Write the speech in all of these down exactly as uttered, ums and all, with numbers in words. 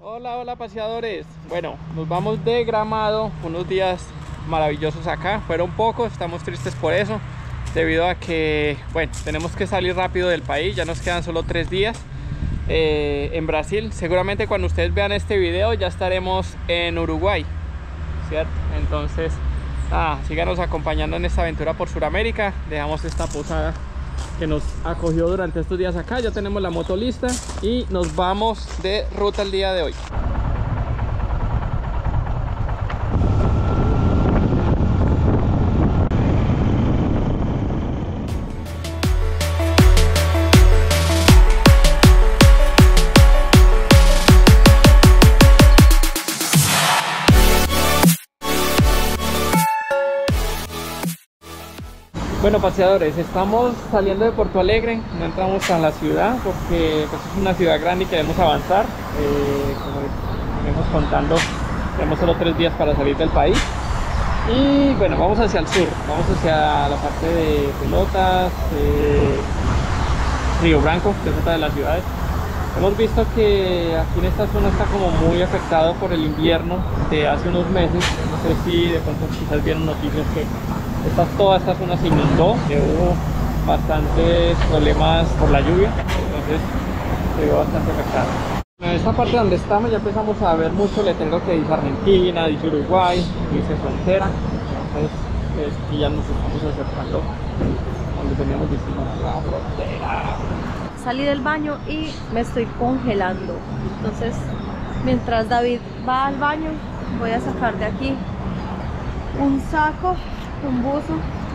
Hola, hola paseadores. Bueno, nos vamos de Gramado, unos días maravillosos acá. Fueron pocos, estamos tristes por eso, debido a que, bueno, tenemos que salir rápido del país. Ya nos quedan solo tres días eh, en Brasil. Seguramente cuando ustedes vean este video ya estaremos en Uruguay, ¿cierto? Entonces, ah, síganos acompañando en esta aventura por Sudamérica. Dejamos esta posada que nos acogió durante estos días acá. Ya tenemos la moto lista y nos vamos de ruta el día de hoy. Bueno, paseadores, estamos saliendo de Porto Alegre, no entramos a la ciudad porque pues, es una ciudad grande y queremos avanzar. Eh, como venimos contando, tenemos solo tres días para salir del país. Y bueno, vamos hacia el sur, vamos hacia la parte de Pelotas, eh, Río Branco, que es otra de las ciudades. Hemos visto que aquí en esta zona está como muy afectado por el invierno de hace unos meses. No sé si de pronto quizás vieron noticias que Esta, toda esta zona se inundó, que hubo bastantes problemas por la lluvia, entonces se vio bastante afectado. En esta parte donde estamos ya empezamos a ver mucho letrero que dice Argentina, dice Uruguay, dice frontera, entonces es que ya nos estamos acercando donde teníamos diciendo la frontera. Salí del baño y me estoy congelando, entonces mientras David va al baño voy a sacar de aquí un saco, un buzo,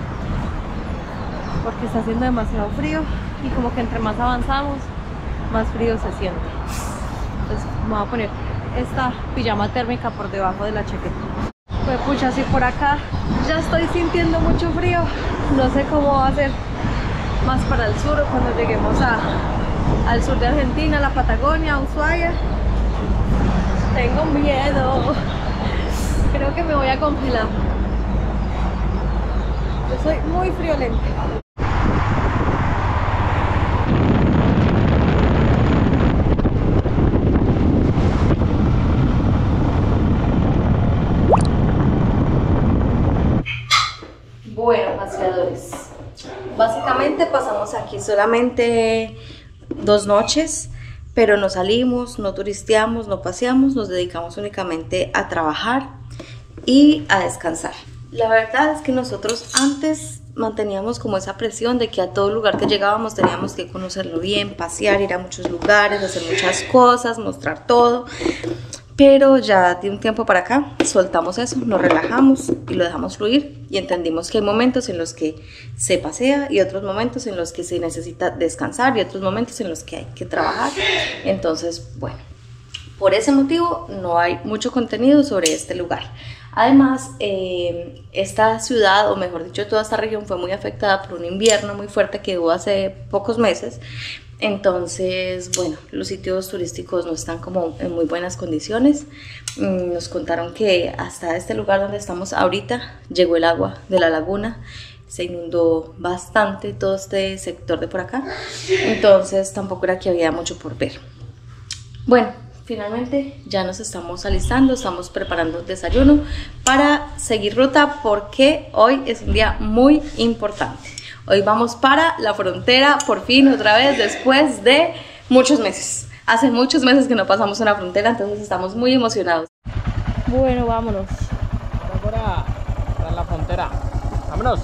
porque está haciendo demasiado frío y como que entre más avanzamos más frío se siente. Entonces me voy a poner esta pijama térmica por debajo de la chaqueta. Pues pucha, si por acá ya estoy sintiendo mucho frío, no sé cómo va a ser más para el sur cuando lleguemos a, al sur de Argentina, la Patagonia, Ushuaia. Tengo miedo, creo que me voy a congelar. Yo soy muy friolenta. Bueno, paseadores, básicamente pasamos aquí solamente dos noches, pero no salimos, no turisteamos, no paseamos, nos dedicamos únicamente a trabajar y a descansar. La verdad es que nosotros antes manteníamos como esa presión de que a todo lugar que llegábamos teníamos que conocerlo bien, pasear, ir a muchos lugares, hacer muchas cosas, mostrar todo. Pero ya de un tiempo para acá soltamos eso, nos relajamos y lo dejamos fluir y entendimos que hay momentos en los que se pasea y otros momentos en los que se necesita descansar y otros momentos en los que hay que trabajar. Entonces, bueno, por ese motivo no hay mucho contenido sobre este lugar. Además, eh, esta ciudad, o mejor dicho, toda esta región fue muy afectada por un invierno muy fuerte que hubo hace pocos meses. Entonces, bueno, los sitios turísticos no están como en muy buenas condiciones. Nos contaron que hasta este lugar donde estamos ahorita llegó el agua de la laguna. Se inundó bastante todo este sector de por acá. Entonces, tampoco era que había mucho por ver. Bueno, finalmente ya nos estamos alistando, estamos preparando desayuno para seguir ruta porque hoy es un día muy importante. Hoy vamos para la frontera, por fin, otra vez, después de muchos meses. Hace muchos meses que no pasamos una frontera, entonces estamos muy emocionados. Bueno, vámonos. Ahora para la frontera. Vámonos.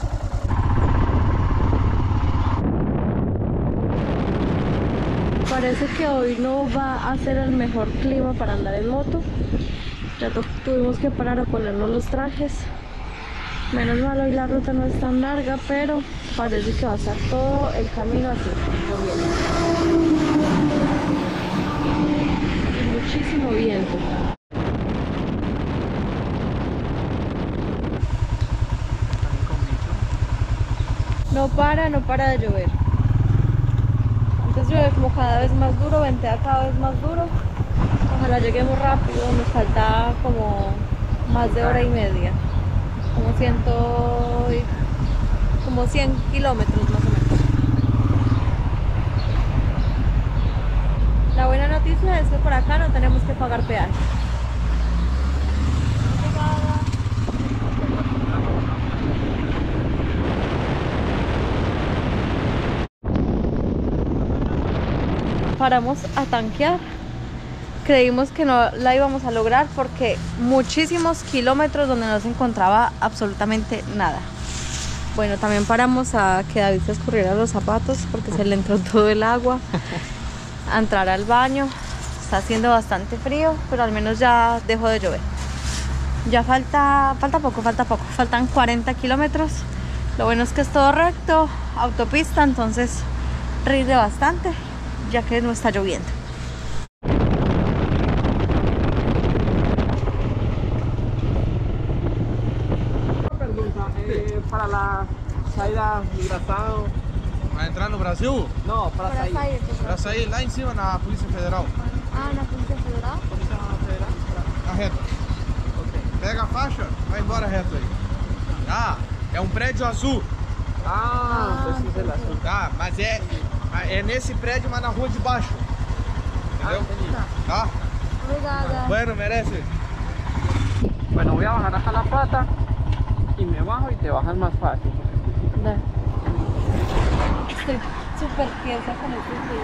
Parece que hoy no va a ser el mejor clima para andar en moto. Ya tuvimos que parar a ponernos los trajes. Menos mal hoy la ruta no es tan larga, pero parece que va a estar todo el camino así, lloviendo. Y muchísimo viento. No para, no para de llover. Antes llueve como cada vez más duro, ventea cada vez más duro. Ojalá lleguemos rápido, nos falta como más de hora y media. Como ciento, como cien kilómetros más o menos. La buena noticia noticia es que por acá no tenemos que pagar peaje. Paramos a tanquear. Creímos que no la íbamos a lograr porque muchísimos kilómetros donde no se encontraba absolutamente nada. Bueno, también paramos a que David se escurriera los zapatos porque se le entró todo el agua. A entrar al baño. Está haciendo bastante frío, pero al menos ya dejó de llover. Ya falta, falta poco, falta poco. Faltan cuarenta kilómetros. Lo bueno es que es todo recto, autopista, entonces rinde bastante, ya que no está lloviendo. Pergunta, eh, para la saída migração. Vai entrar no Brasil? Não, para sair. sair, Pra sair lá em cima na Polícia Federal. Ah, na Polícia Federal? Polícia Federal. Na reta. Pega a faixa, vai embora reto aí. Ah, é um prédio azul. Ah, então esse é lá. Tá, mas é, é nesse prédio, mas na rua de baixo. Entendeu? Tá? Obrigada. Bueno, merece. Bueno, voy a bajar acá la pata y me bajo y te bajas más fácil. Da. Estoy súper tiesa con este frío.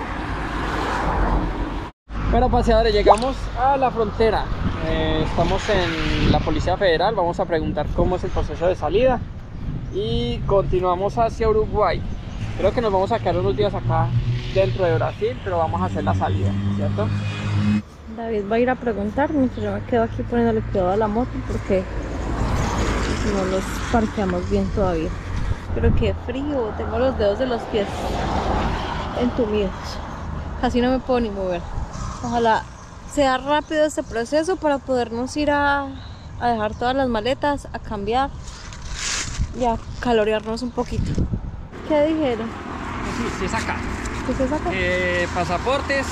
Bueno, paseadores, llegamos a la frontera. Eh, estamos en la Policía Federal. Vamos a preguntar cómo es el proceso de salida y continuamos hacia Uruguay. Creo que nos vamos a quedar unos días acá dentro de Brasil, pero vamos a hacer la salida, ¿cierto? David va a ir a preguntar mientras yo me quedo aquí poniéndole cuidado a la moto porque no los parqueamos bien todavía. Pero qué frío, tengo los dedos de los pies entumidos. Casi no me puedo ni mover. Ojalá sea rápido este proceso para podernos ir a, a dejar todas las maletas, a cambiar y a calorearnos un poquito. ¿Qué dijeron? Sí, sí es acá. ¿Qué se saca? Eh, pasaportes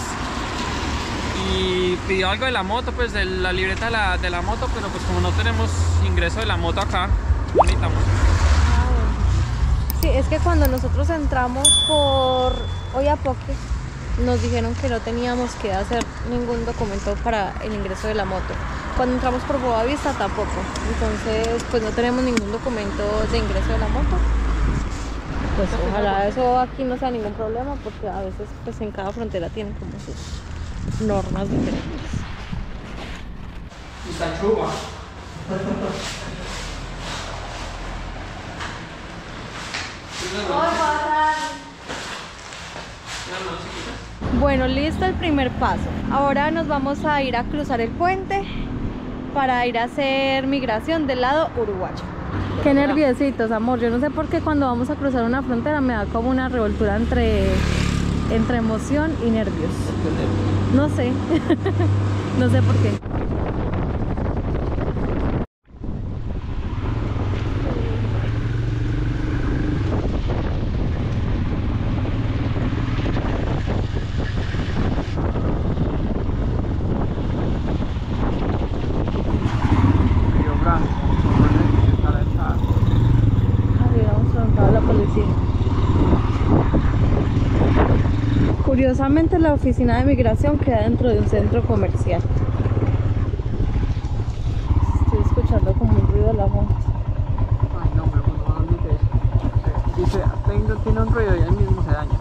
y pidió algo de la moto, pues de la libreta de la, de la moto, pero pues como no tenemos ingreso de la moto acá, no necesitamos. Ah, bueno. Sí, es que cuando nosotros entramos por Oiapoque nos dijeron que no teníamos que hacer ningún documento para el ingreso de la moto. Cuando entramos por Boavista tampoco. Entonces pues no tenemos ningún documento de ingreso de la moto. Pues ojalá eso aquí no sea ningún problema porque a veces pues en cada frontera tienen como sus normas diferentes. Y Sanchuba. Bueno, listo el primer paso. Ahora nos vamos a ir a cruzar el puente para ir a hacer migración del lado uruguayo. Qué nerviositos, amor. Yo no sé por qué cuando vamos a cruzar una frontera me da como una revoltura entre, entre emoción y nervios. No sé. No sé por qué. Curiosamente la oficina de migración queda dentro de un centro comercial. Estoy escuchando como un ruido de la moto. Ay, no, me no admite eso. Dice, tengo, tiene un ruido y ahí mismo se daña.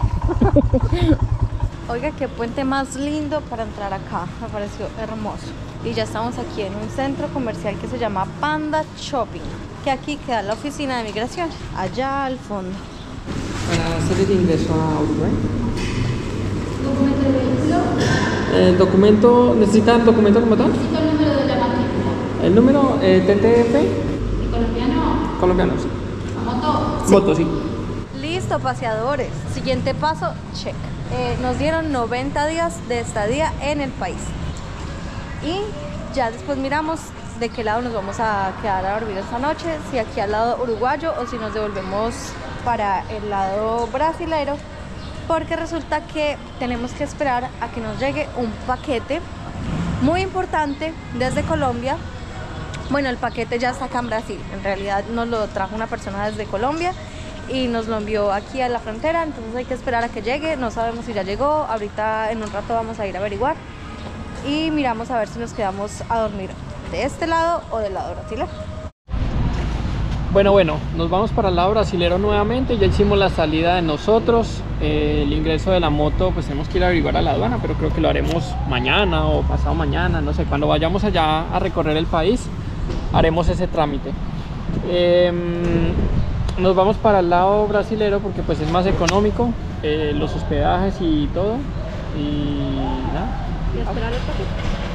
Oiga, qué puente más lindo para entrar acá. Me pareció hermoso. Y ya estamos aquí en un centro comercial que se llama Panda Shopping, que aquí queda la oficina de migración, allá al fondo. Para hacer el ingreso a Uruguay. ¿Documento de vehículo? El documento, ¿necesitan documento como tal? Necesito el número de la matrícula. El número eh, T T F ¿Y colombiano? colombianos. ¿A moto? Sí. Moto, sí. Listo, paseadores. Siguiente paso, check. Eh, nos dieron noventa días de estadía en el país. Y ya después miramos de qué lado nos vamos a quedar a dormir esta noche. Si aquí al lado uruguayo o si nos devolvemos para el lado brasilero. Porque resulta que tenemos que esperar a que nos llegue un paquete muy importante desde Colombia. Bueno, el paquete ya está acá en Brasil. En realidad nos lo trajo una persona desde Colombia y nos lo envió aquí a la frontera, entonces hay que esperar a que llegue, no sabemos si ya llegó, ahorita en un rato vamos a ir a averiguar y miramos a ver si nos quedamos a dormir de este lado o del lado brasilero. Bueno, bueno, nos vamos para el lado brasilero nuevamente, ya hicimos la salida de nosotros, eh, el ingreso de la moto pues tenemos que ir a averiguar a la aduana, pero creo que lo haremos mañana o pasado mañana, no sé, cuando vayamos allá a recorrer el país, haremos ese trámite. Eh, nos vamos para el lado brasilero porque pues es más económico, eh, los hospedajes y todo, y nada. Y esperar el paquete.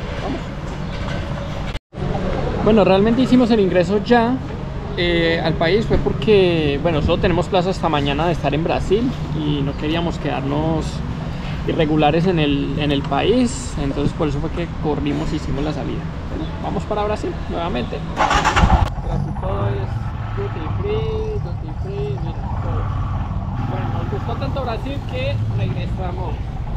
Vamos. Bueno, realmente hicimos el ingreso ya. Eh, al país fue porque, bueno, solo tenemos plazo hasta mañana de estar en Brasil y no queríamos quedarnos irregulares en el, en el país, entonces por eso fue que corrimos y hicimos la salida. Bueno, vamos para Brasil nuevamente. Pero aquí todo es duty free, duty free, mira, todo. Bueno, nos gustó tanto Brasil que regresamos.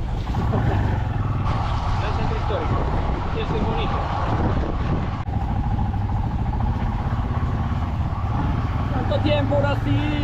El centro histórico, y eso es bonito. Tiempo Brasil.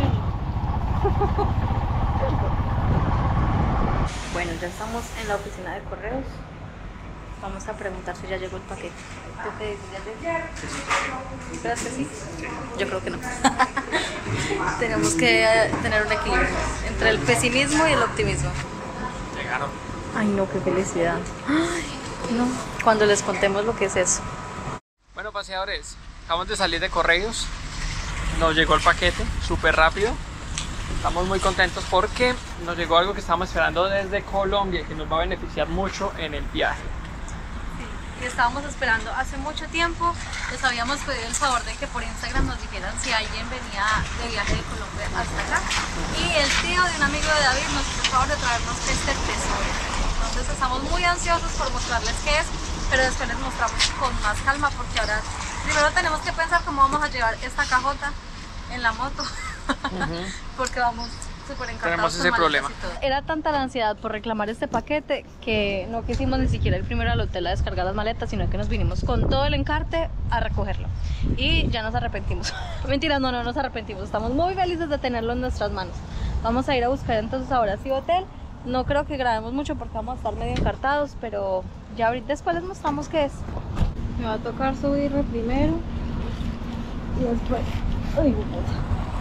Bueno, ya estamos en la oficina de correos. Vamos a preguntar si ya llegó el paquete. ¿Tú qué dices? ¿Ya llegó? ¿Crees que sí? Yo creo que no. Tenemos que tener un equilibrio entre el pesimismo y el optimismo. Llegaron. Ay, no, qué felicidad. Ay, no. Cuando les contemos lo que es eso. Bueno, paseadores, acabamos de salir de correos. Nos llegó el paquete súper rápido, estamos muy contentos porque nos llegó algo que estábamos esperando desde Colombia y que nos va a beneficiar mucho en el viaje. Sí, y estábamos esperando hace mucho tiempo, les habíamos pedido el favor de que por Instagram nos dijeran si alguien venía de viaje de Colombia hasta acá, y el tío de un amigo de David nos hizo el favor de traernos este tesoro. Entonces estamos muy ansiosos por mostrarles qué es, pero después les mostramos con más calma porque ahora primero tenemos que pensar cómo vamos a llevar esta cajota en la moto. Uh-huh. Porque vamos súper encantados. Tenemos ese problema. Era tanta la ansiedad por reclamar este paquete que no quisimos ni siquiera ir primero al hotel a descargar las maletas, sino que nos vinimos con todo el encarte a recogerlo. Y ya nos arrepentimos. Mentira, no, no nos arrepentimos. Estamos muy felices de tenerlo en nuestras manos. Vamos a ir a buscar entonces ahora sí hotel. No creo que grabemos mucho porque vamos a estar medio encartados, pero ya ahorita después les mostramos qué es. Me va a tocar subirme primero y después... Ay, puta.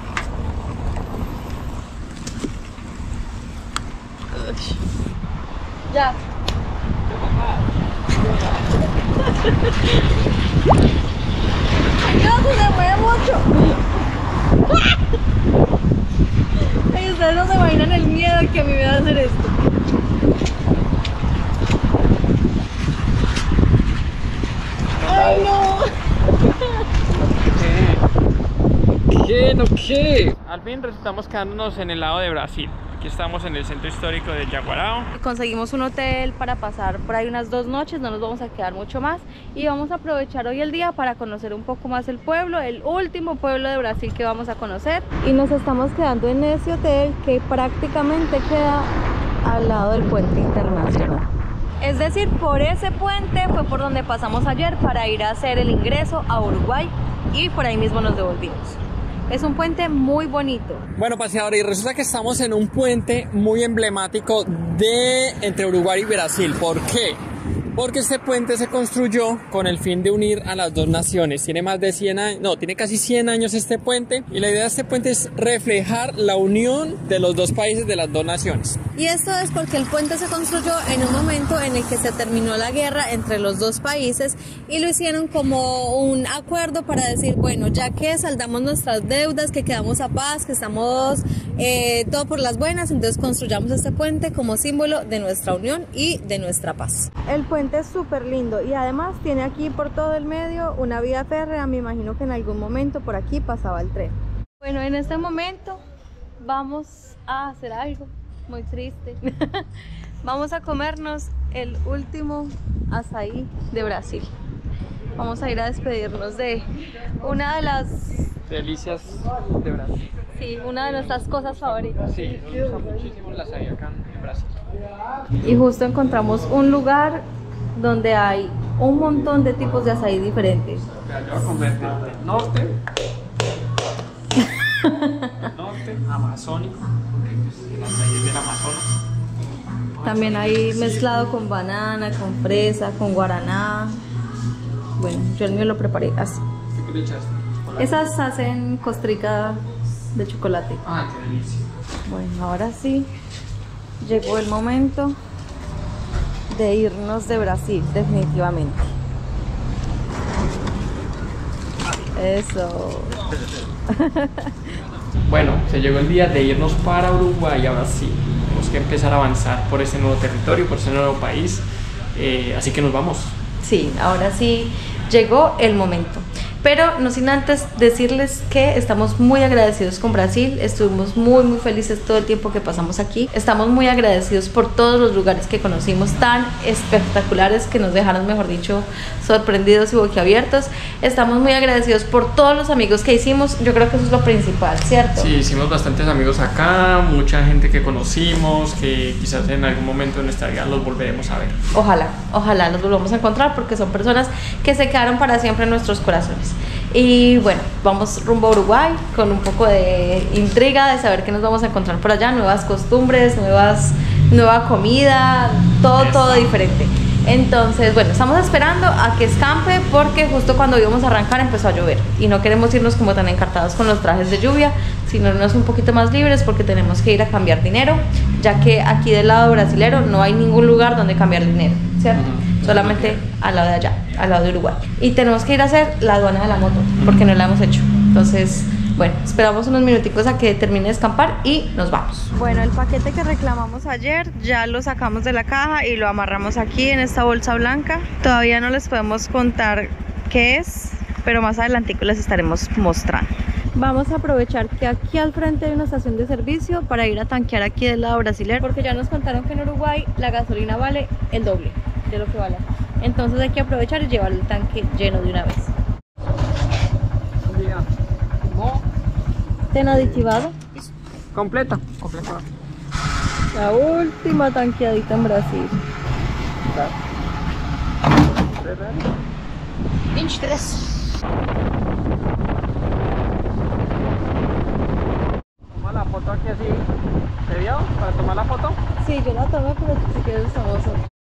Ya. Dios, se mueve mucho. Ay, ustedes no se imaginan el miedo que a mí me va a hacer esto. Ay, no. ¿Qué? ¿No qué? Al fin resultamos quedándonos en el lado de Brasil. Aquí estamos en el centro histórico de Jaguarão. Conseguimos un hotel para pasar por ahí unas dos noches, no nos vamos a quedar mucho más y vamos a aprovechar hoy el día para conocer un poco más el pueblo, el último pueblo de Brasil que vamos a conocer. Y nos estamos quedando en ese hotel que prácticamente queda al lado del puente internacional. Es decir, por ese puente fue por donde pasamos ayer para ir a hacer el ingreso a Uruguay y por ahí mismo nos devolvimos. Es un puente muy bonito. Bueno, paseadores, y resulta que estamos en un puente muy emblemático de entre Uruguay y Brasil. ¿Por qué? Porque este puente se construyó con el fin de unir a las dos naciones. Tiene más de cien años, no, tiene casi cien años este puente. Y la idea de este puente es reflejar la unión de los dos países, de las dos naciones. Y esto es porque el puente se construyó en un momento en el que se terminó la guerra entre los dos países y lo hicieron como un acuerdo para decir, bueno, ya que saldamos nuestras deudas, que quedamos a paz, que estamos eh, todo por las buenas, entonces construyamos este puente como símbolo de nuestra unión y de nuestra paz. El puente es súper lindo y además tiene aquí por todo el medio una vía férrea. Me imagino que en algún momento por aquí pasaba el tren. Bueno, en este momento vamos a hacer algo muy triste. Vamos a comernos el último açaí de Brasil. Vamos a ir a despedirnos de una de las delicias de Brasil. Sí, una de nuestras cosas favoritas. Sí, nos gusta muchísimo el açaí acá en Brasil. Y justo encontramos un lugar donde hay un montón de tipos de açaí diferentes. Yo voy a comer del norte. Norte. ambiente amazónico, porque pues, las calles del Amazonas. También hay mezclado con banana, con fresa, con guaraná. Bueno, yo el mío lo preparé así. ¿Qué le echaste? Esas hacen costrica de chocolate. Ah, qué delicia. Bueno, ahora sí llegó el momento de irnos de Brasil, definitivamente. Eso. Bueno, se llegó el día de irnos para Uruguay, ahora sí. Tenemos que empezar a avanzar por ese nuevo territorio, por ese nuevo país. Eh, así que nos vamos. Sí, ahora sí llegó el momento. Pero no sin antes decirles que estamos muy agradecidos con Brasil, estuvimos muy muy felices todo el tiempo que pasamos aquí, estamos muy agradecidos por todos los lugares que conocimos tan espectaculares que nos dejaron, mejor dicho, sorprendidos y boquiabiertos. Estamos muy agradecidos por todos los amigos que hicimos, yo creo que eso es lo principal, ¿cierto? Sí, hicimos bastantes amigos acá, mucha gente que conocimos, que quizás en algún momento de nuestra vida los volveremos a ver. Ojalá, ojalá los volvamos a encontrar porque son personas que se quedaron para siempre en nuestros corazones. Y bueno, vamos rumbo a Uruguay con un poco de intriga de saber qué nos vamos a encontrar por allá, nuevas costumbres, nuevas, nueva comida, todo, todo diferente. Entonces, bueno, estamos esperando a que escampe porque justo cuando íbamos a arrancar empezó a llover y no queremos irnos como tan encartados con los trajes de lluvia, sino irnos un poquito más libres porque tenemos que ir a cambiar dinero, ya que aquí del lado brasilero no hay ningún lugar donde cambiar dinero, ¿cierto? Uh-huh. Solamente al lado de allá, al lado de Uruguay. Y tenemos que ir a hacer la aduana de la moto porque no la hemos hecho. Entonces, bueno, esperamos unos minuticos a que termine de escampar y nos vamos. Bueno, el paquete que reclamamos ayer ya lo sacamos de la caja y lo amarramos aquí en esta bolsa blanca. Todavía no les podemos contar qué es, pero más adelantico les estaremos mostrando. Vamos a aprovechar que aquí al frente hay una estación de servicio para ir a tanquear aquí del lado brasileño, porque ya nos contaron que en Uruguay la gasolina vale el doble de lo que vale acá. Entonces hay que aprovechar y llevar el tanque lleno de una vez. ¿Ten aditivado? Completa. Completa. La última tanqueadita en Brasil. veintitrés. Toma la foto aquí así. ¿Te vio? ¿Para tomar la foto? Sí, yo la tomé, pero si quieres estamos.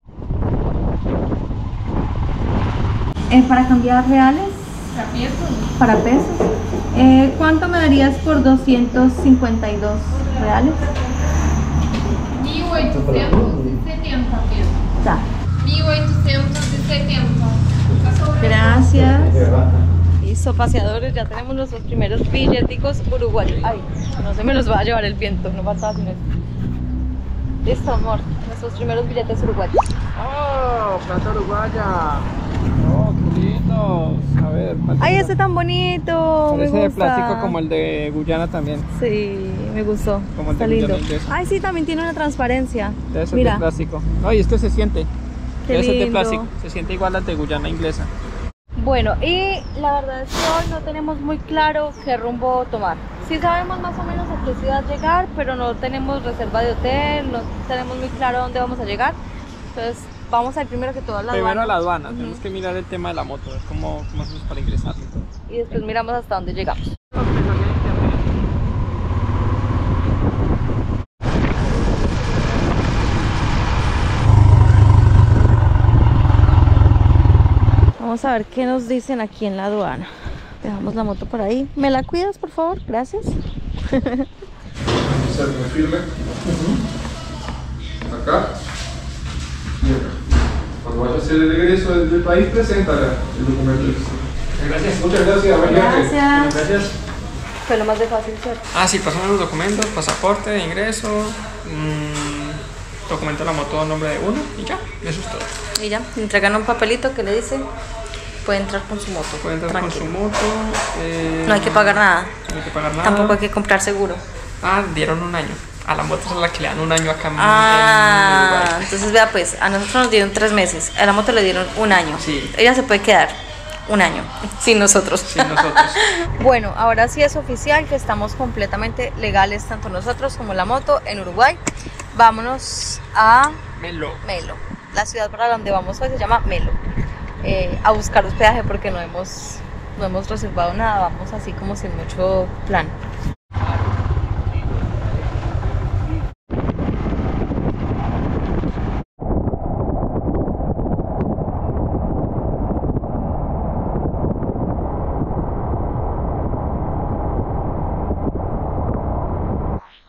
Eh, para cambiar reales. ¿Para pesos? Para pesos. Eh, ¿Cuánto me darías por doscientos cincuenta y dos reales? mil oitocentos y setenta pesos. Ya. mil oitocentos y setenta. Gracias. Listo, paseadores, ya tenemos nuestros primeros billeticos uruguayos. Ay, no se me los va a llevar el viento, no faltaba sin eso. Listo, amor, nuestros primeros billetes uruguayos. ¡Oh! Plata uruguaya. ¡Oh, qué lindos! A ver, ¡Ay, ese tan bonito! Parece me de gusta. plástico como el de Guyana también. Sí, me gustó. Como el de Está lindo. Guyana inglés. Ay, sí, también tiene una transparencia. Debe ser Mira. de plástico. No, y este se siente. Qué Debe ser de lindo. plástico. Se siente igual al de Guyana inglesa. Bueno, y la verdad es que hoy no tenemos muy claro qué rumbo tomar. Sí sabemos más o menos a qué ciudad llegar, pero no tenemos reserva de hotel, no tenemos muy claro a dónde vamos a llegar. Entonces vamos a ir primero que todo a la Primero aduana. a la aduana. Uh-huh. Tenemos que mirar el tema de la moto, ver cómo, cómo hacemos para ingresar y todo. Y después miramos hasta dónde llegamos. Vamos a ver qué nos dicen aquí en la aduana. Dejamos la moto por ahí. ¿Me la cuidas, por favor? Gracias. Ser muy firme. Acá y acá. Cuando vaya a hacer el egreso del, del país, presenta el documento. Gracias. Muchas gracias. Buen viaje. Gracias. Gracias. Fue lo más de fácil, ¿cierto? Ah, sí, pasamos los documentos, pasaporte de ingreso, mmm, documento de la moto a nombre de uno y ya, eso es todo. Y ya, entregan un papelito que le dice puede entrar con su moto. Puede entrar Tranquilo. con su moto. Eh, No hay que pagar nada. No hay que pagar nada. Tampoco hay que comprar seguro. Ah, dieron un año. A la moto es a la que le dan un año acá en, Ah, en Uruguay. entonces vea pues, a nosotros nos dieron tres meses, a la moto le dieron un año. Sí. Ella se puede quedar un año sin nosotros. Sin nosotros. Bueno, ahora sí es oficial que estamos completamente legales, tanto nosotros como la moto, en Uruguay. Vámonos a Melo. Melo. La ciudad para donde vamos hoy se llama Melo. Eh, a buscar hospedaje porque no hemos, no hemos reservado nada, vamos así como sin mucho plan.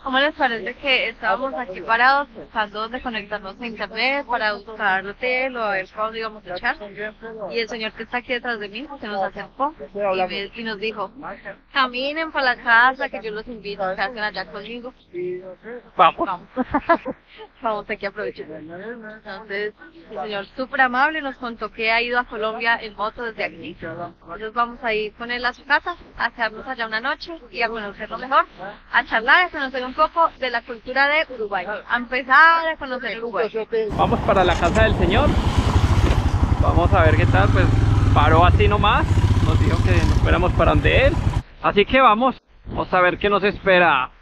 ¿Cómo les parece que estábamos aquí parados buscando de conectarnos a internet para buscar hotel o a ver cuándo íbamos a echar? Y el señor que está aquí detrás de mí se nos acercó y, me- y nos dijo, caminen para la casa que yo los invito, que hacen allá conmigo. Vamos. Vamos. Vamos aquí a aprovechar. Entonces, el señor súper amable nos contó que ha ido a Colombia en moto desde aquí. Entonces vamos a ir con él a su casa, a quedarnos allá una noche y a conocerlo mejor, a charlar, a conocer un poco de la cultura de Uruguay, a empezar a conocer Uruguay. Vamos para la casa del señor. Vamos a ver qué tal, pues paró así nomás. Nos dijo que nos fuéramos para donde él. Así que vamos, vamos a ver qué nos espera.